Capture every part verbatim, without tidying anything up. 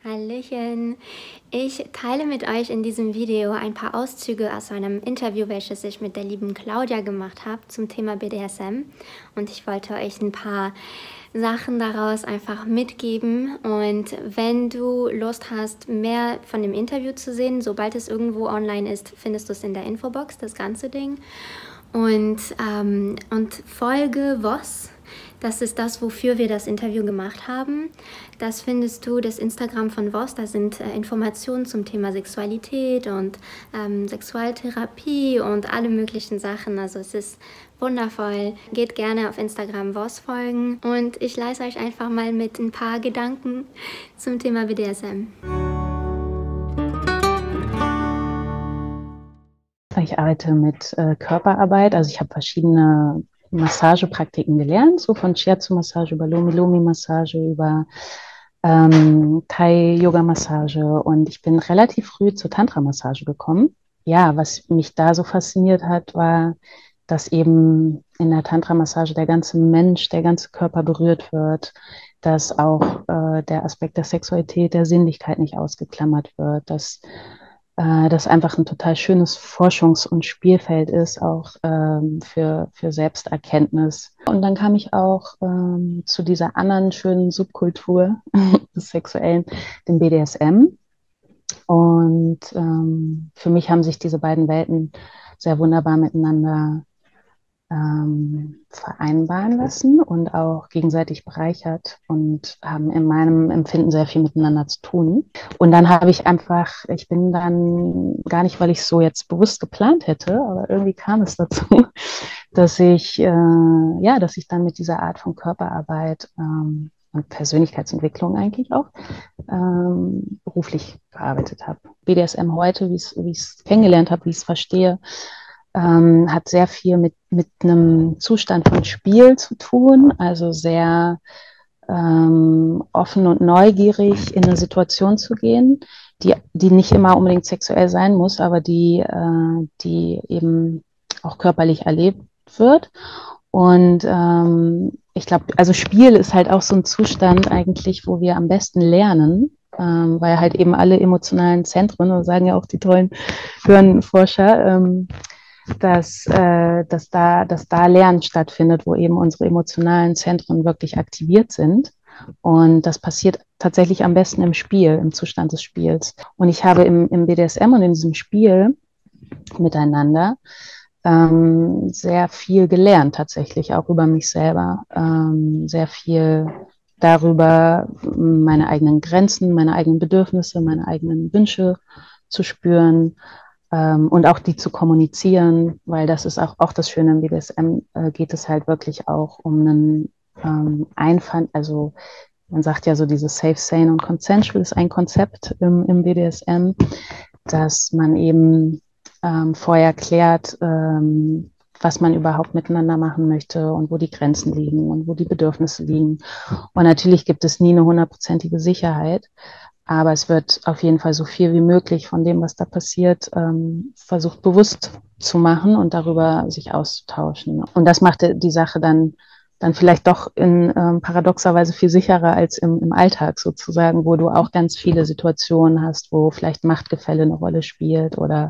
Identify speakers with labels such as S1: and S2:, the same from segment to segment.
S1: Hallöchen! Ich teile mit euch in diesem Video ein paar Auszüge aus einem Interview, welches ich mit der lieben Claudia gemacht habe zum Thema B D S M. Und ich wollte euch ein paar Sachen daraus einfach mitgeben. Und wenn du Lust hast, mehr von dem Interview zu sehen, sobald es irgendwo online ist, findest du es in der Infobox, das ganze Ding. Und, ähm, und folge V O S. Das ist das, wofür wir das Interview gemacht haben. Das findest du, das Instagram von V O S. Da sind äh, Informationen zum Thema Sexualität und ähm, Sexualtherapie und alle möglichen Sachen. Also es ist wundervoll. Geht gerne auf Instagram V O S folgen. Und ich leite euch einfach mal mit ein paar Gedanken zum Thema B D S M.
S2: Ich arbeite mit äh, Körperarbeit. Also ich habe verschiedene Massagepraktiken gelernt, so von Shiatsu-Massage über Lomi-Lomi-Massage, über ähm, Thai-Yoga-Massage, und ich bin relativ früh zur Tantra-Massage gekommen. Ja, was mich da so fasziniert hat, war, dass eben in der Tantra-Massage der ganze Mensch, der ganze Körper berührt wird, dass auch äh, der Aspekt der Sexualität, der Sinnlichkeit nicht ausgeklammert wird, dass das einfach ein total schönes Forschungs- und Spielfeld ist, auch ähm, für, für Selbsterkenntnis. Und dann kam ich auch ähm, zu dieser anderen schönen Subkultur des Sexuellen, dem B D S M. Und ähm, für mich haben sich diese beiden Welten sehr wunderbar miteinander ähm, vereinbaren lassen und auch gegenseitig bereichert und haben in meinem Empfinden sehr viel miteinander zu tun. Und dann habe ich einfach, ich bin dann gar nicht, weil ich es so jetzt bewusst geplant hätte, aber irgendwie kam es dazu, dass ich, äh, ja, dass ich dann mit dieser Art von Körperarbeit ähm, und Persönlichkeitsentwicklung eigentlich auch ähm, beruflich gearbeitet habe. B D S M heute, wie ich es kennengelernt habe, wie ich es verstehe, Ähm, hat sehr viel mit, mit einem Zustand von Spiel zu tun, also sehr ähm, offen und neugierig in eine Situation zu gehen, die, die nicht immer unbedingt sexuell sein muss, aber die, äh, die eben auch körperlich erlebt wird. Und ähm, ich glaube, also Spiel ist halt auch so ein Zustand eigentlich, wo wir am besten lernen, ähm, weil halt eben alle emotionalen Zentren, das sagen ja auch die tollen Hirnforscher, ähm, dass, äh, dass, da, dass da Lernen stattfindet, wo eben unsere emotionalen Zentren wirklich aktiviert sind. Und das passiert tatsächlich am besten im Spiel, im Zustand des Spiels. Und ich habe im, im B D S M und in diesem Spiel miteinander ähm, sehr viel gelernt, tatsächlich auch über mich selber, ähm, sehr viel darüber, meine eigenen Grenzen, meine eigenen Bedürfnisse, meine eigenen Wünsche zu spüren. Ähm, und auch die zu kommunizieren, weil das ist auch, auch das Schöne im B D S M, äh, geht es halt wirklich auch um einen ähm, Einwand, also man sagt ja so, dieses Safe, Sane und Consensual ist ein Konzept im, im B D S M, dass man eben ähm, vorher klärt, ähm, was man überhaupt miteinander machen möchte und wo die Grenzen liegen und wo die Bedürfnisse liegen. Und natürlich gibt es nie eine hundertprozentige Sicherheit, aber es wird auf jeden Fall so viel wie möglich von dem, was da passiert, ähm, versucht bewusst zu machen und darüber sich auszutauschen. Und das macht die Sache dann, dann vielleicht doch in ähm, paradoxerweise viel sicherer als im, im Alltag sozusagen, wo du auch ganz viele Situationen hast, wo vielleicht Machtgefälle eine Rolle spielt oder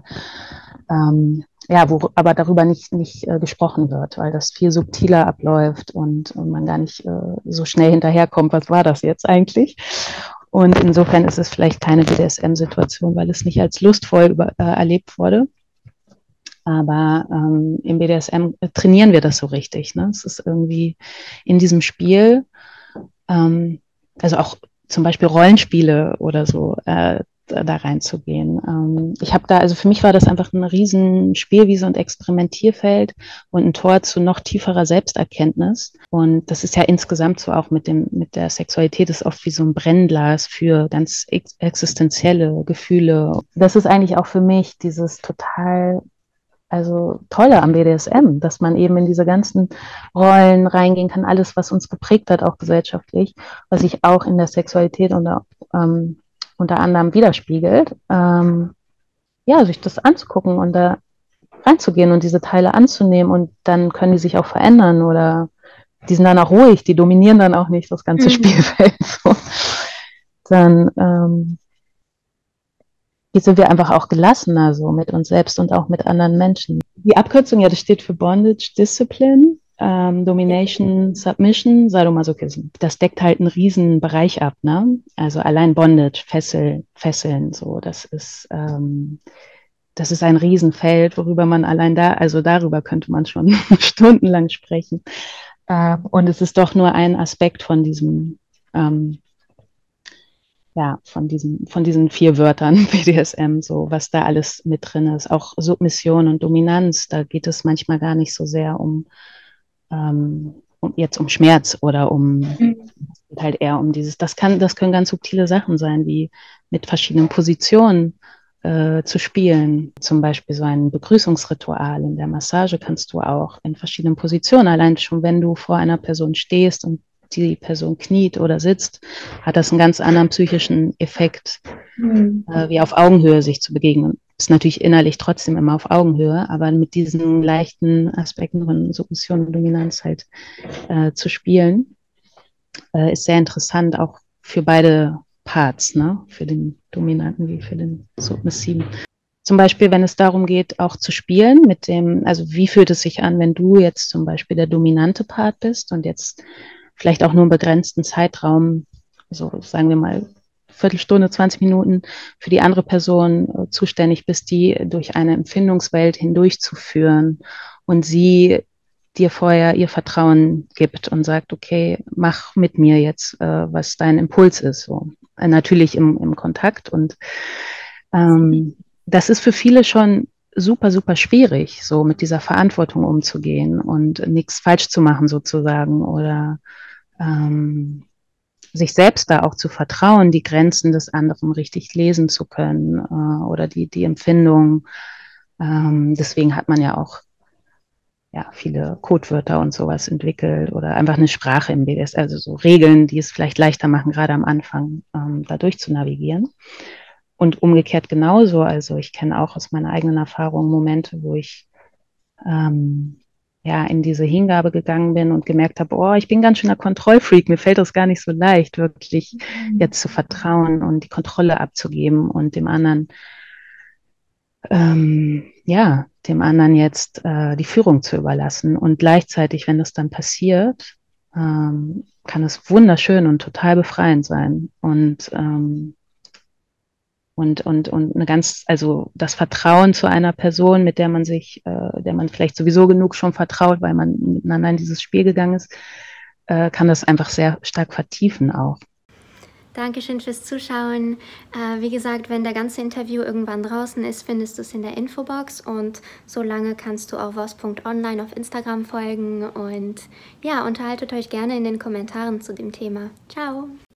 S2: ähm, ja, wo aber darüber nicht, nicht äh, gesprochen wird, weil das viel subtiler abläuft und, und man gar nicht äh, so schnell hinterherkommt, was war das jetzt eigentlich? Und insofern ist es vielleicht keine B D S M-Situation, weil es nicht als lustvoll über, äh, erlebt wurde. Aber ähm, im B D S M trainieren wir das so richtig. Ne? Es ist irgendwie in diesem Spiel, ähm, also auch zum Beispiel Rollenspiele oder so, äh, da reinzugehen. Ähm, ich habe da, also für mich war das einfach ein riesen Spielwiese und Experimentierfeld und ein Tor zu noch tieferer Selbsterkenntnis. Und das ist ja insgesamt so auch mit dem, mit der Sexualität ist oft wie so ein Brennglas für ganz ex existenzielle Gefühle. Das ist eigentlich auch für mich dieses total, also Tolle am B D S M, dass man eben in diese ganzen Rollen reingehen kann, alles, was uns geprägt hat, auch gesellschaftlich, was sich auch in der Sexualität unter, ähm, unter anderem widerspiegelt, ähm, ja, sich das anzugucken und da reinzugehen und diese Teile anzunehmen, und dann können die sich auch verändern oder die sind dann auch ruhig, die dominieren dann auch nicht das ganze
S1: Mhm.
S2: Spielfeld. So. dann ähm, sind wir einfach auch gelassener so mit uns selbst und auch mit anderen Menschen. Die Abkürzung, ja, das steht für Bondage, Discipline, ähm, Domination, Submission, Sadomasochism. Das deckt halt einen riesen Bereich ab, ne? Also allein Bondage, Fessel, Fesseln, so, das ist, ähm, das ist ein Riesenfeld, worüber man allein da, also darüber könnte man schon stundenlang sprechen. Äh, und es ist doch nur ein Aspekt von diesem, ähm, ja, von diesen, von diesen vier Wörtern B D S M, so was da alles mit drin ist. Auch Submission und Dominanz, da geht es manchmal gar nicht so sehr um, ähm, um jetzt um Schmerz oder um mhm. halt eher um dieses, das kann, das können ganz subtile Sachen sein, wie mit verschiedenen Positionen äh, zu spielen. Zum Beispiel so ein Begrüßungsritual in der Massage kannst du auch in verschiedenen Positionen, allein schon wenn du vor einer Person stehst und die Person kniet oder sitzt, hat das einen ganz anderen psychischen Effekt, mhm. äh, wie auf Augenhöhe sich zu begegnen. Ist natürlich innerlich trotzdem immer auf Augenhöhe, aber mit diesen leichten Aspekten von Submission und Dominanz halt äh, zu spielen, äh, ist sehr interessant, auch für beide Parts, ne? Für den Dominanten wie für den Submissiven. Zum Beispiel, wenn es darum geht, auch zu spielen mit dem, also wie fühlt es sich an, wenn du jetzt zum Beispiel der dominante Part bist und jetzt vielleicht auch nur einen begrenzten Zeitraum, so sagen wir mal Viertelstunde, zwanzig Minuten für die andere Person äh, zuständig bist, die durch eine Empfindungswelt hindurchzuführen und sie dir vorher ihr Vertrauen gibt und sagt, okay, mach mit mir jetzt, äh, was dein Impuls ist. So. Äh, natürlich im, im Kontakt und ähm, das ist für viele schon super, super schwierig, so mit dieser Verantwortung umzugehen und nichts falsch zu machen sozusagen oder ähm, sich selbst da auch zu vertrauen, die Grenzen des anderen richtig lesen zu können äh, oder die, die Empfindung. Ähm, deswegen hat man ja auch ja, viele Codewörter und sowas entwickelt oder einfach eine Sprache im B D S, also so Regeln, die es vielleicht leichter machen, gerade am Anfang ähm, da durch zu navigieren. Und umgekehrt genauso, also ich kenne auch aus meiner eigenen Erfahrung Momente, wo ich ähm, ja in diese Hingabe gegangen bin und gemerkt habe, oh, ich bin ganz schöner Kontrollfreak, mir fällt das gar nicht so leicht, wirklich mhm. jetzt zu vertrauen und die Kontrolle abzugeben und dem anderen ähm, ja, dem anderen jetzt äh, die Führung zu überlassen. Und gleichzeitig, wenn das dann passiert, ähm, kann es wunderschön und total befreiend sein. Und und, und, und eine ganz, also das Vertrauen zu einer Person, mit der man sich, äh, der man vielleicht sowieso genug schon vertraut, weil man miteinander in dieses Spiel gegangen ist, äh, kann das einfach sehr stark vertiefen auch.
S1: Dankeschön fürs Zuschauen. Äh, wie gesagt, wenn der ganze Interview irgendwann draußen ist, findest du es in der Infobox und solange kannst du auch vos punkt online auf Instagram folgen und ja, unterhaltet euch gerne in den Kommentaren zu dem Thema. Ciao!